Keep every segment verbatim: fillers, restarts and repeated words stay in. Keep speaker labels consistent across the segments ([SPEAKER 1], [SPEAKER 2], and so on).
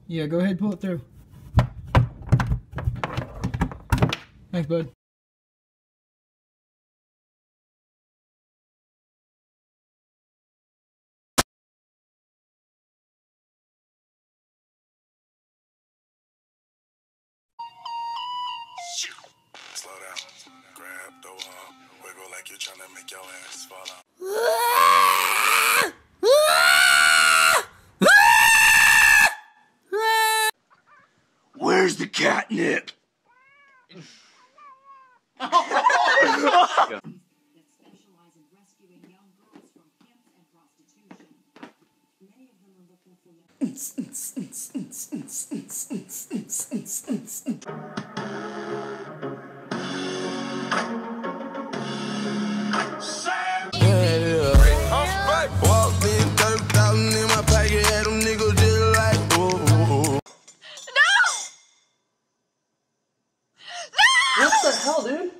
[SPEAKER 1] Yeah, go ahead, pull it through. Thanks, bud.
[SPEAKER 2] Slow down, grab the wall, wiggle like you're trying to make your ass fall out. Where's the catnip?
[SPEAKER 1] What the hell, dude?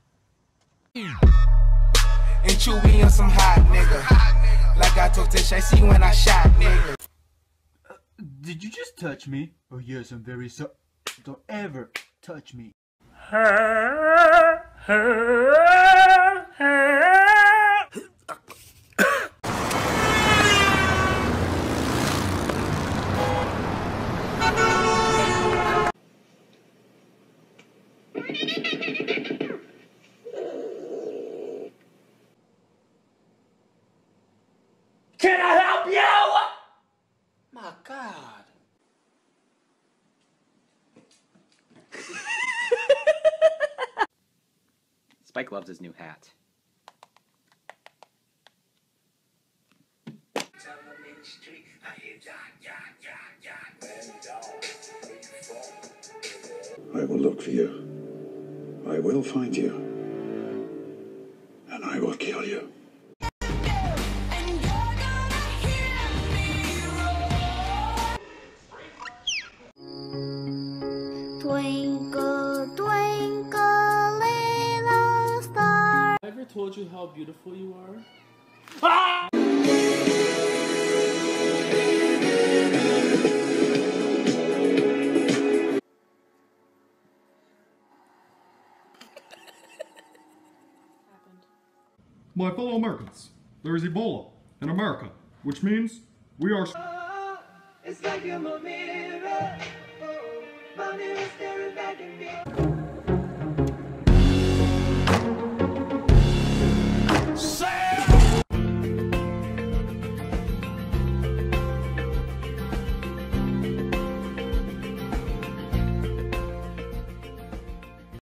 [SPEAKER 3] And you be on some hot nigga. Like I told Tish, I see when I shot nigga.
[SPEAKER 1] Uh, did you just touch me? Oh yes, I'm very sorry. Don't ever touch me.
[SPEAKER 3] Can I help you? My God.
[SPEAKER 4] Spike loves his new hat.
[SPEAKER 2] I will look for you. I will find you. And I will kill you.
[SPEAKER 5] Twinkle, twinkle, little star.
[SPEAKER 6] Have I ever told you how beautiful you are?
[SPEAKER 3] Ah!
[SPEAKER 7] My fellow Americans, there is Ebola in America, which means we are...
[SPEAKER 8] It's like I'm a mirror. Oh, my mirror staring back at me.